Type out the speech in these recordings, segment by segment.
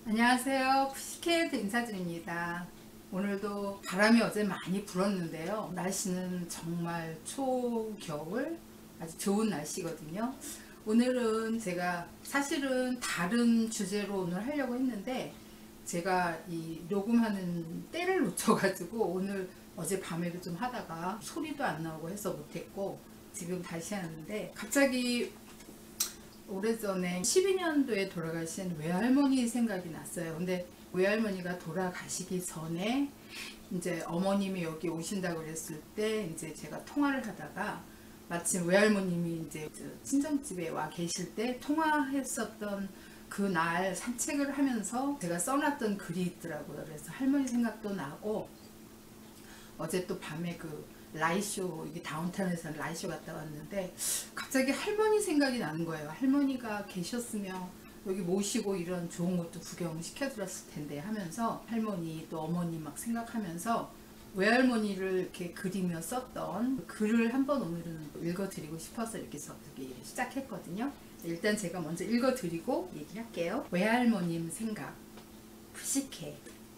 안녕하세요. 푸시캣 인사드립니다. 오늘도 바람이 어제 많이 불었는데요. 날씨는 정말 초겨울 아주 좋은 날씨거든요. 오늘은 제가 사실은 다른 주제로 오늘 하려고 했는데 제가 이 녹음하는 때를 놓쳐가지고 오늘 어제 밤에도 좀 하다가 소리도 안 나오고 해서 못했고 지금 다시 하는데 갑자기 오래전에 12년도에 돌아가신 외할머니 생각이 났어요. 근데 외할머니가 돌아가시기 전에 이제 어머님이 여기 오신다고 그랬을 때 이제 제가 통화를 하다가 마침 외할머님이 이제 친정집에 와 계실 때 통화했었던 그날 산책을 하면서 제가 써놨던 글이 있더라고요. 그래서 할머니 생각도 나고 어제 또 밤에 라이쇼, 이게 다운타운에서 라이쇼 갔다 왔는데 갑자기 할머니 생각이 나는 거예요. 할머니가 계셨으면 여기 모시고 이런 좋은 것도 구경 시켜드렸을 텐데 하면서 할머니 또 어머니 막 생각하면서 외할머니를 이렇게 그리며 썼던 글을 한번 오늘은 읽어드리고 싶어서 이렇게 시작했거든요. 일단 제가 먼저 읽어드리고 얘기할게요. 외할머님 생각. 푸시캣.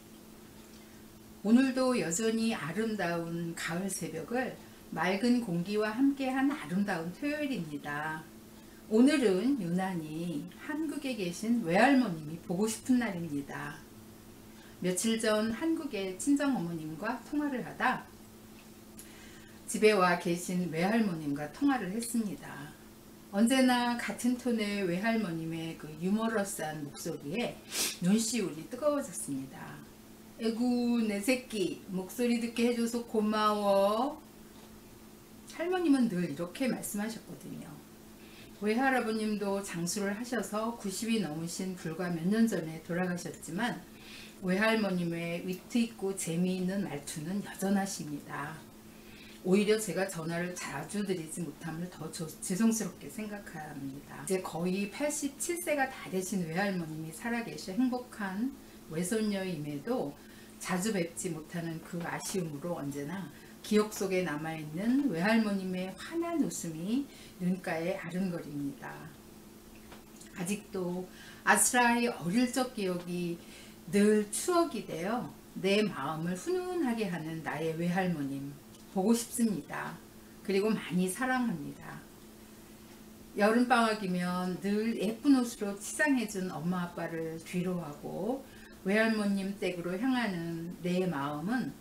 오늘도 여전히 아름다운 가을 새벽을 맑은 공기와 함께한 아름다운 토요일입니다. 오늘은 유난히 한국에 계신 외할머님이 보고 싶은 날입니다. 며칠 전 한국의 친정어머님과 통화를 하다 집에 와 계신 외할머님과 통화를 했습니다. 언제나 같은 톤의 외할머님의 그 유머러스한 목소리에 눈시울이 뜨거워졌습니다. 에구 내 새끼 목소리 듣게 해줘서 고마워. 할머님은 늘 이렇게 말씀하셨거든요. 외할아버님도 장수를 하셔서 90이 넘으신 불과 몇 년 전에 돌아가셨지만 외할머님의 위트 있고 재미있는 말투는 여전하십니다. 오히려 제가 전화를 자주 드리지 못함을 더 죄송스럽게 생각합니다. 이제 거의 87세가 다 되신 외할머님이 살아계셔 행복한 외손녀임에도 자주 뵙지 못하는 그 아쉬움으로 언제나 기억 속에 남아있는 외할머님의 환한 웃음이 눈가에 아른거립니다. 아직도 아스라이 어릴 적 기억이 늘 추억이 되어 내 마음을 훈훈하게 하는 나의 외할머님 보고 싶습니다. 그리고 많이 사랑합니다. 여름방학이면 늘 예쁜 옷으로 치장해준 엄마 아빠를 뒤로하고 외할머님 댁으로 향하는 내 마음은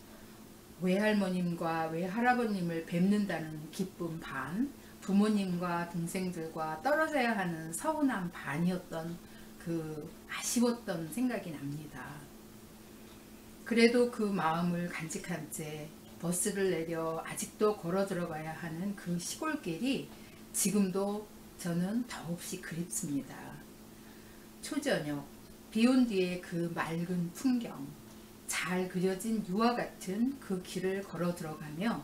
외할머님과 외할아버님을 뵙는다는 기쁨 반, 부모님과 동생들과 떨어져야 하는 서운함 반이었던 그 아쉬웠던 생각이 납니다. 그래도 그 마음을 간직한 채 버스를 내려 아직도 걸어 들어가야 하는 그 시골길이 지금도 저는 더없이 그립습니다. 초저녁 비온 뒤에 그 맑은 풍경, 잘 그려진 유화 같은 그 길을 걸어 들어가며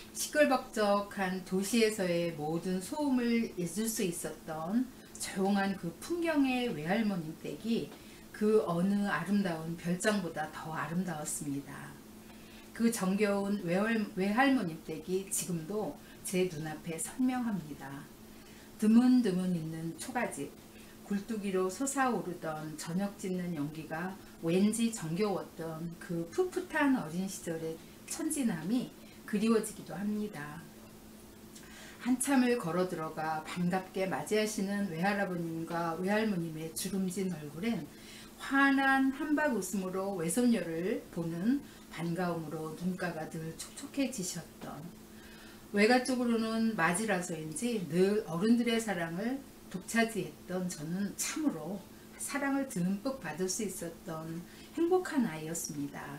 시끌벅적한 도시에서의 모든 소음을 잊을 수 있었던 조용한 그 풍경의 외할머님 댁이 그 어느 아름다운 별장보다 더 아름다웠습니다. 그 정겨운 외할머님 댁이 지금도 제 눈앞에 선명합니다. 드문드문 있는 초가집, 굴뚝이로 솟아오르던 저녁 짓는 연기가 왠지 정겨웠던 그 풋풋한 어린 시절의 천진함이 그리워지기도 합니다. 한참을 걸어 들어가 반갑게 맞이하시는 외할아버님과 외할머님의 주름진 얼굴엔 환한 한박 웃음으로 외손녀를 보는 반가움으로 눈가가 늘 촉촉해지셨던, 외가 쪽으로는 맞이라서인지 늘 어른들의 사랑을 독차지했던 저는 참으로 사랑을 듬뿍 받을 수 있었던 행복한 아이였습니다.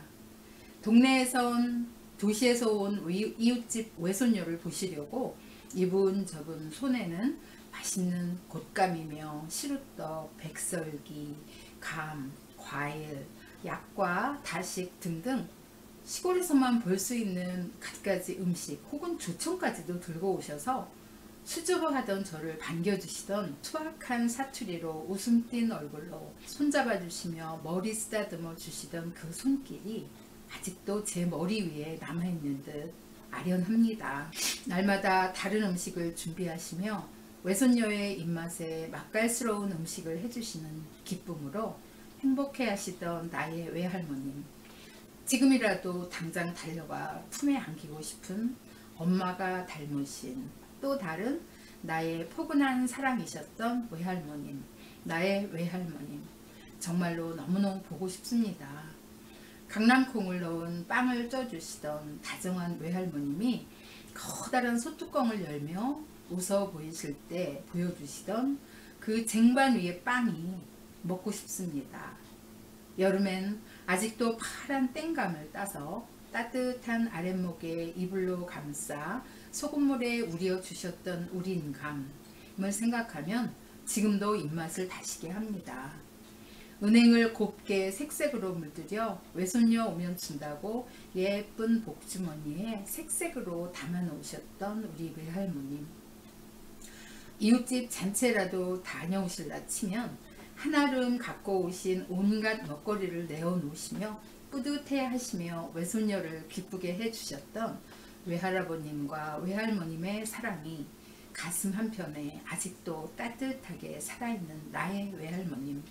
동네에선 도시에서 온 이웃집 외손녀를 보시려고 이분저분 손에는 맛있는 곶감이며 시루떡, 백설기, 감, 과일, 약과 다식 등등 시골에서만 볼 수 있는 갖가지 음식 혹은 조청까지도 들고 오셔서 수줍어하던 저를 반겨주시던 투박한 사투리로 웃음 띤 얼굴로 손잡아 주시며 머리 쓰다듬어 주시던 그 손길이 아직도 제 머리 위에 남아있는 듯 아련합니다. 날마다 다른 음식을 준비하시며 외손녀의 입맛에 맛깔스러운 음식을 해주시는 기쁨으로 행복해 하시던 나의 외할머님, 지금이라도 당장 달려가 품에 안기고 싶은 엄마가 닮으신 또 다른 나의 포근한 사랑이셨던 외할머님, 나의 외할머님, 정말로 너무너무 보고 싶습니다. 강낭콩을 넣은 빵을 쪄주시던 다정한 외할머님이 커다란 소뚜껑을 열며 웃어 보이실 때 보여주시던 그 쟁반 위의 빵이 먹고 싶습니다. 여름엔 아직도 파란 땡감을 따서 따뜻한 아랫목에 이불로 감싸 소금물에 우려 주셨던 우린감을 생각하면 지금도 입맛을 다시게 합니다. 은행을 곱게 색색으로 물들여 외손녀 오면 준다고 예쁜 복주머니에 색색으로 담아 놓으셨던 우리 외할머님, 이웃집 잔치라도 다녀오실라 치면 한아름 갖고 오신 온갖 먹거리를 내어놓으시며 뿌듯해 하시며 외손녀를 기쁘게 해주셨던 외할아버님과 외할머님의 사랑이 가슴 한편에 아직도 따뜻하게 살아있는 나의 외할머님,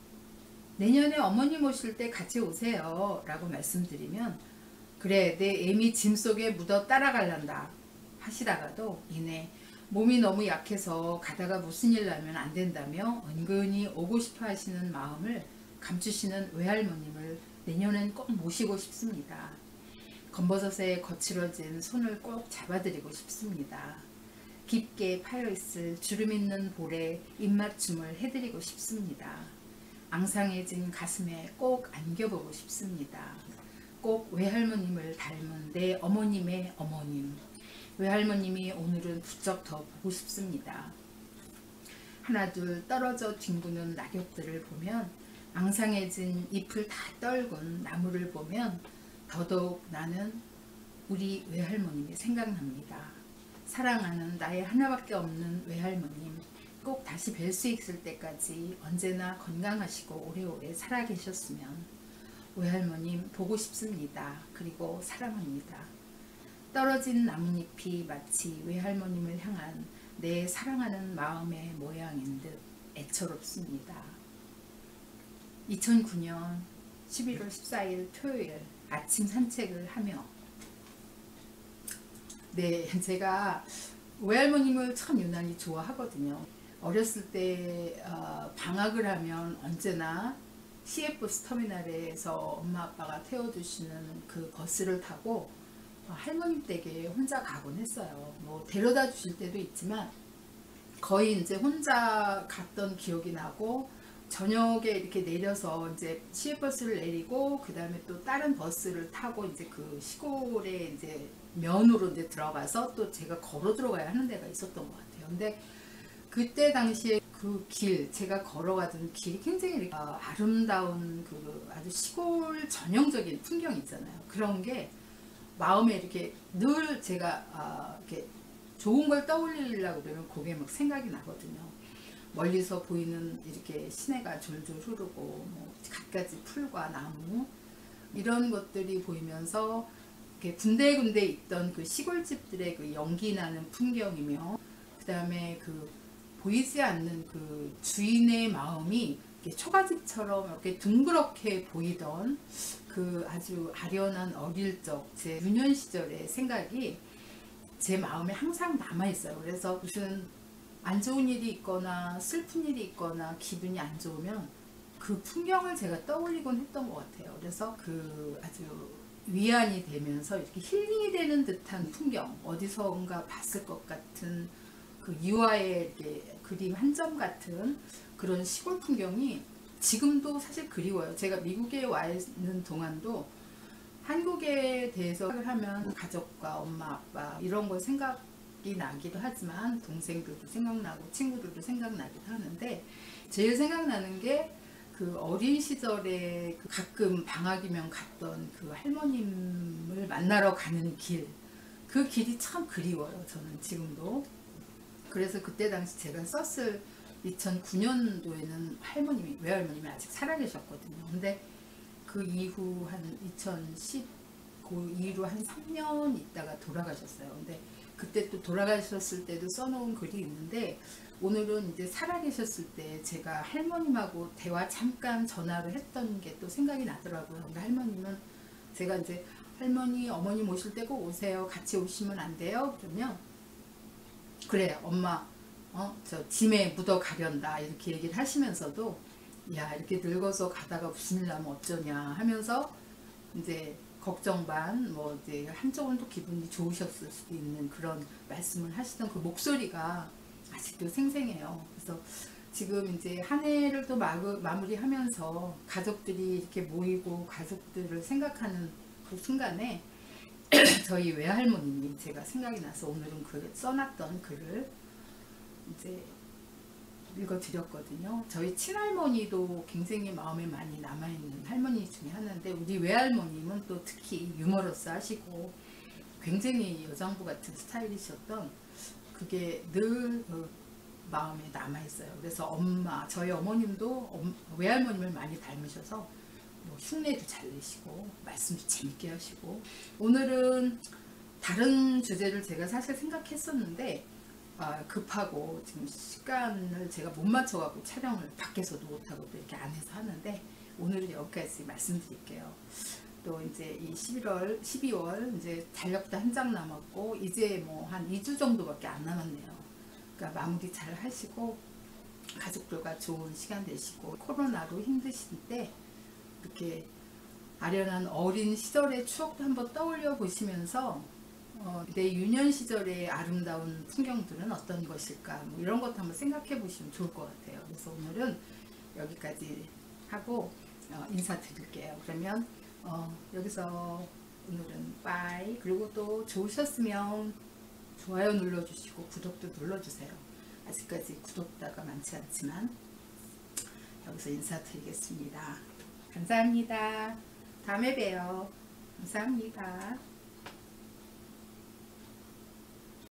내년에 어머님 오실 때 같이 오세요 라고 말씀드리면 그래 내 애미 짐 속에 묻어 따라갈란다 하시다가도 이내 몸이 너무 약해서 가다가 무슨 일 나면 안 된다며 은근히 오고 싶어 하시는 마음을 감추시는 외할머님을 내년엔 꼭 모시고 싶습니다. 검버섯에 거칠어진 손을 꼭 잡아드리고 싶습니다. 깊게 파여있을 주름 있는 볼에 입맞춤을 해드리고 싶습니다. 앙상해진 가슴에 꼭 안겨보고 싶습니다. 꼭 외할머님을 닮은 내 어머님의 어머님, 외할머님이 오늘은 부쩍 더 보고 싶습니다. 하나둘 떨어져 뒹구는 낙엽들을 보면, 앙상해진 잎을 다 떨군 나무를 보면 더더욱 나는 우리 외할머님이 생각납니다. 사랑하는 나의 하나밖에 없는 외할머님, 꼭 다시 뵐 수 있을 때까지 언제나 건강하시고 오래오래 살아계셨으면. 외할머님 보고 싶습니다. 그리고 사랑합니다. 떨어진 나뭇잎이 마치 외할머님을 향한 내 사랑하는 마음의 모양인 듯 애처롭습니다. 2009년 11월 14일 토요일 아침 산책을 하며, 네, 제가 외할머님을 참 유난히 좋아하거든요. 어렸을 때 방학을 하면 언제나 CF버스 터미널에서 엄마 아빠가 태워주시는 그 버스를 타고 할머님 댁에 혼자 가곤 했어요. 뭐 데려다 주실 때도 있지만 거의 이제 혼자 갔던 기억이 나고, 저녁에 이렇게 내려서 이제 CF버스를 내리고 그 다음에 또 다른 버스를 타고 이제 그 시골에 이제 면으로 이제 들어가서 또 제가 걸어 들어가야 하는 데가 있었던 것 같아요. 근데 그때 당시에 그 길, 제가 걸어가던 길이 굉장히 이렇게 아름다운 그 아주 시골 전형적인 풍경 있잖아요. 그런 게 마음에 이렇게 늘 제가 이렇게 좋은 걸 떠올리려고 그러면 그게 막 생각이 나거든요. 멀리서 보이는 이렇게 시내가 졸졸 흐르고 뭐 갖가지 풀과 나무 이런 것들이 보이면서 이렇게 군데군데 있던 그 시골집들의 그 연기 나는 풍경이며, 그 다음에 그 보이지 않는 그 주인의 마음이 이렇게 초가집처럼 이렇게 둥그렇게 보이던 그 아주 아련한 어릴 적 제 유년 시절의 생각이 제 마음에 항상 남아 있어요. 그래서 무슨 안 좋은 일이 있거나 슬픈 일이 있거나 기분이 안 좋으면 그 풍경을 제가 떠올리곤 했던 것 같아요. 그래서 그 아주 위안이 되면서 이렇게 힐링이 되는 듯한 풍경, 어디선가 봤을 것 같은 그 유화의 이렇게 그림 한 점 같은 그런 시골 풍경이 지금도 사실 그리워요. 제가 미국에 와 있는 동안도 한국에 대해서 생각을 하면 가족과 엄마 아빠 이런 걸 생각이 나기도 하지만 동생들도 생각나고 친구들도 생각나기도 하는데, 제일 생각나는 게 그 어린 시절에 그 가끔 방학이면 갔던 그 할머님을 만나러 가는 길, 그 길이 참 그리워요. 저는 지금도. 그래서 그때 당시 제가 썼을 2009년도에는 할머님이, 외할머님이 아직 살아계셨거든요. 근데 그 이후 한 2010, 그 이후로 한 3년 있다가 돌아가셨어요. 근데 그때 또 돌아가셨을 때도 써놓은 글이 있는데, 오늘은 이제 살아계셨을 때 제가 할머님하고 대화 잠깐 전화를 했던 게 또 생각이 나더라고요. 근데 할머님은 제가 이제 할머니 어머니 모실 때 꼭 오세요, 같이 오시면 안 돼요? 그러면 그래 엄마 저 짐에 묻어 가련다 이렇게 얘기를 하시면서도, 야 이렇게 늙어서 가다가 무슨 일 나면 어쩌냐 하면서 이제 걱정 반, 뭐 이제 한쪽은 또 기분이 좋으셨을 수도 있는 그런 말씀을 하시던 그 목소리가 아직도 생생해요. 그래서 지금 이제 한 해를 또 마무리하면서 가족들이 이렇게 모이고 가족들을 생각하는 그 순간에 저희 외할머님이 제가 생각이 나서 오늘은 그 써놨던 글을 이제 읽어드렸거든요. 저희 친할머니도 굉장히 마음에 많이 남아있는 할머니 중에 하나인데, 우리 외할머님은 또 특히 유머러스 하시고 굉장히 여장부 같은 스타일이셨던 그게 늘 마음에 남아있어요. 그래서 저희 어머님도 외할머님을 많이 닮으셔서 뭐 흉내도 잘 내시고 말씀도 재밌게 하시고, 오늘은 다른 주제를 제가 사실 생각했었는데 급하고 지금 시간을 제가 못 맞춰갖고 촬영을 밖에서도 못하고 또 이렇게 안에서 하는데, 오늘은 여기까지 말씀드릴게요. 또 이제 이 12월 이제 달력도 한 장 남았고 이제 뭐 한 2주 정도밖에 안 남았네요. 그러니까 마무리 잘 하시고 가족들과 좋은 시간 되시고, 코로나로 힘드실 때 이렇게 아련한 어린 시절의 추억도 한번 떠올려 보시면서 내 유년 시절의 아름다운 풍경들은 어떤 것일까, 뭐 이런 것도 한번 생각해 보시면 좋을 것 같아요. 그래서 오늘은 여기까지 하고 인사드릴게요. 그러면 여기서 오늘은 빠이. 그리고 또 좋으셨으면 좋아요 눌러주시고 구독도 눌러주세요. 아직까지 구독자가 많지 않지만 여기서 인사드리겠습니다. 감사합니다. 다음에 봬요. 감사합니다.